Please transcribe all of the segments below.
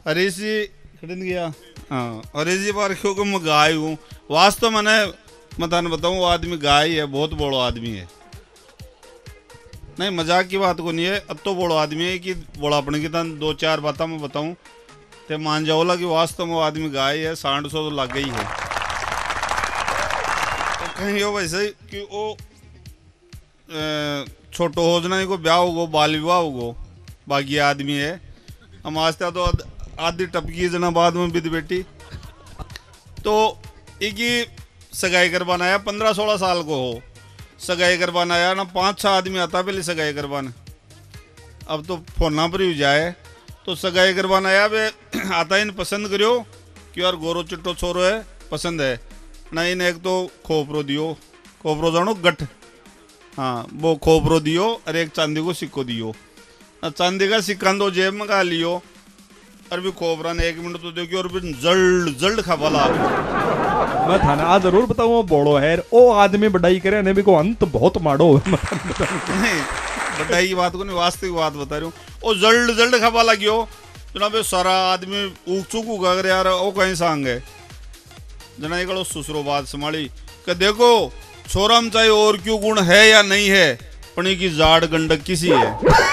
हरीश जी खड़न गया। हाँ हरीश जी बार क्योंकि मैं गाय हूँ वास्तव मैंने मैं बताऊँ वो आदमी गाय है, बहुत बड़ो आदमी है। नहीं मजाक की बात को नहीं है, अब तो बड़ो आदमी है कि बड़ा अपने की तन दो चार बातें मैं बताऊँ तो मान जाओला कि वास्तव में वो आदमी गाय है। 100 तो लग गई है तो कहीं हो वैसे कि वो छोटो हो जना को ब्याह होगो बाल विवाह होगो बाकी आदमी है। हम आज तो आधी टपकी जना बाद में विद बेटी तो एक सगाई करवाना आया 15-16 साल को हो सगाई करवाना आया ना 5-6 आदमी आता पहले सगाई करवाना। अब तो फोना पर ही जाए तो सगाई करवाना आया वे आता इन पसंद करियो कि यार गोरो चिट्टो छोरो है पसंद है ना इन एक तो खोपरो दियो, खोपरो जानो गठ, हाँ वो खोपरो दियो और एक चांदी को सिक्को दियो। चांदी का सिक्का दो जेब में गा लियो और भी खोपरा ने 1 मिनट तो देखियो और फिर जल्द जल्द खावा ला। मैं थाना आज जरूर बताऊँ बोड़ो है ओ आदमी बढ़ाई करे ने भी को अंत बहुत माड़ो नहीं बढ़ाई की बात को नहीं वास्तविक बात बता रही हूँ। ओ जल्द जल्द खावा लगियो जनाबे सारा आदमी ऊक चूक उगा कर यार ओ कहीं सांग है जना एक सुसरो बात संभाली कि देखो छोरा में चाहे और क्यों गुण है या नहीं है पनी की जाड़ गंडक किसी है।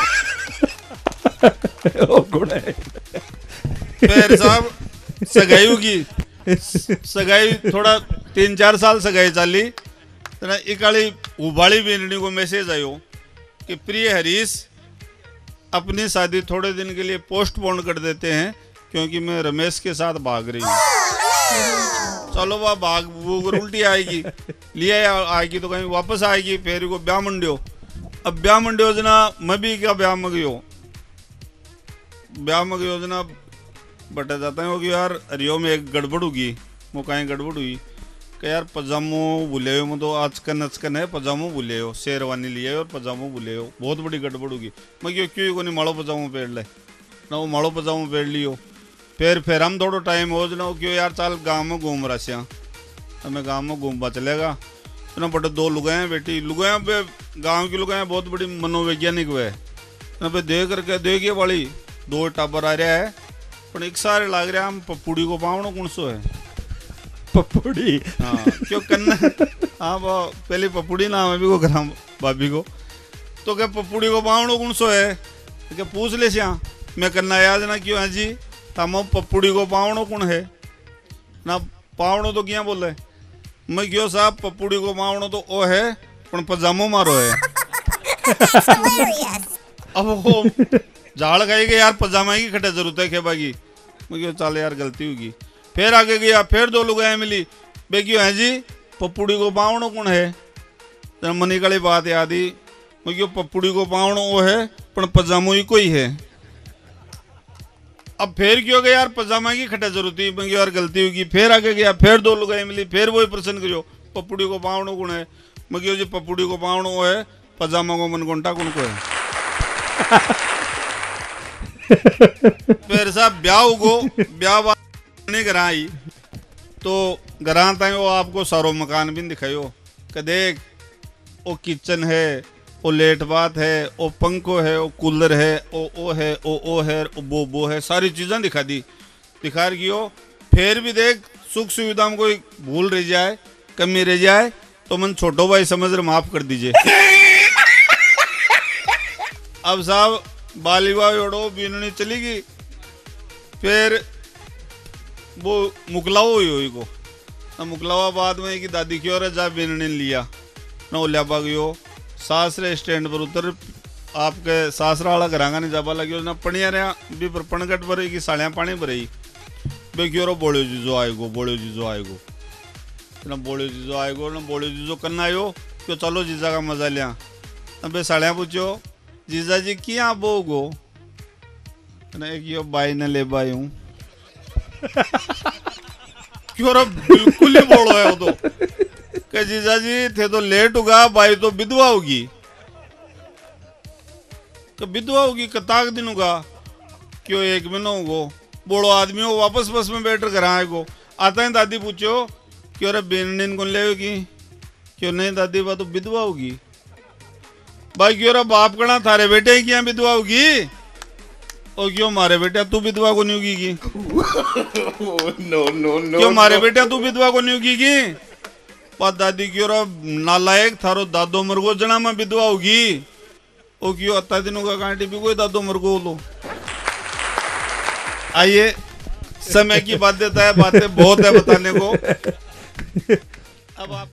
ओ गुण है फिर साहब सगाई होगी सगाई थोड़ा 3-4 साल सगाई चाली तना इकाली उबाली बेननी को मैसेज आयो कि प्रिय हरीश अपनी शादी थोड़े दिन के लिए पोस्टपोन कर देते हैं क्योंकि मैं रमेश के साथ भाग रही हूँ। चलो वह भाग वो उल्टी आएगी लिए आएगी तो कहीं वापस आएगी फिर को ब्याह मंडियो। अब ब्याह मंडियो जना मैं भी क्या ब्याह में गयो जना बटा जाता है कि यार रियो में एक गड़बड़ होगी वो कहीं गड़बड़ हुई कि यार पजामो भूले हो तो आजकन अचकन है पजामो भूले हो शेरवानी लिए और पजामो भूले हो बहुत बड़ी गड़बड़ होगी। मैं क्यों को नहीं माड़ो पजामो पेड़ ले ना वो माड़ो पजामो पेड़ लियो फिर हम थोड़ा टाइम हो जना क्यों यार चाल गाँव में घूम रहा सिया हमें गाँव में घूमवा चलेगा ना बटे 2 लुगाएं बेटी लुगाएं पे गाँव की लुगाएं बहुत बड़ी मनोवैज्ञानिक वे ना पे देख करके देखिए वाली 2 टाबर आ रहा है पर एक सारे लाग रहा हम पप्पूड़ी को पावनो कौन सो है पप्पूड़ी हाँ क्यों करना हाँ वो पहले पप्पूड़ी नाम है भी को ग्राम भाभी को तो क्या पप्पूड़ी को पावनो कौन सो है क्या पूछ ले सिया मैं करना याद ना क्यों है जी तम पप्पूड़ी को पावनो कौन है ना पावनो तो क्या बोले मैं क्यों साहब पप्पूड़ी को पावनो तो ओ है पर पजामो मारो है। अब वो झाड़ खाएगी यार पजामा की खटे जरूरत है खेबागी मैं क्यों चल यार गलती होगी। फिर आगे गया फिर 2 लुगाएं मिली बे क्यों है जी पप्पूड़ी को पावनो कौन है मनी काली बात याद ही मैं क्यों पप्पूड़ी को पावनो वो है पर पजामो ही कोई है। अब फिर क्यों गया यार पजामा की खटे जरूरत थी मैं यार गलती होगी। फिर आगे गया फिर 2 लुगाएं मिली फिर वही प्रश्न करियो पप्पूड़ी को पावनो कौन है मैं क्यों जी पप्पूड़ी को पावनो वो है पजामा को मनगोंटा कौन को है। फिर साहब ब्याह नहीं घर आई तो घर तक वो आपको सारो मकान भी दिखायो कि देख वो किचन है वो लेट बात है वो पंखो है वो कूलर है ओ है ओ है वो है सारी चीज़ें दिखा रही हो। फिर भी देख सुख सुविधा में कोई भूल रह जाए कमी रह जाए तो मन छोटो भाई समझ रहे माफ कर दीजिए। अब साहब बालीवा ओढ़ो बीननी चली गई फिर वो मुकलाओ हुई को ना मुकलावा बाद में कि दादी की और जा बीनने लिया ना उल्या गयो सासरे स्टैंड पर उतर आपके सासरा वाला घरांगा नहीं जाबा लगी ना पणिया रहा भी पर पणगट भरे की साड़ियाँ पानी भरई बे क्यों बोलो जीजो आएगो ना बोलो जीजो आएगो ना बोलो जीजो करना आयो क्यों चलो जीजा का मजा लिया ना बे साड़ियाँ पूछो जीजा जी क्या बोगो ना एक यो बाई ने ले बाई हूँ क्यों बिल्कुल ही बोलो है वो तो कि जीजा जी थे तो लेट होगा बाई तो विधवा होगी तो विधवा होगी कताक दिन होगा क्यों 1 महीना होगो बोलो आदमी हो वापस बस में बैठ कर घर आएगो आता है दादी पूछो क्यों रे बेन कौन लेगी क्यों नहीं दादी बा तो विधवा होगी भाई क्यों रे बाप कना थारे बेटे की यहाँ विधवा होगी ओ क्यों मारे बेटा तू विधवा को नहीं होगी की? नो नो नो क्यों मारे बेटा तू विधवा को नहीं होगी की? पर दादी क्यों रो नालायक थारो दादो मरगो जना में विधवा होगी। ओ क्यों अत्ता दिनों का कांटे भी कोई दादो मरगो लो। आइए समय की बाध्यता है, बातें बहुत है बताने को। अब आप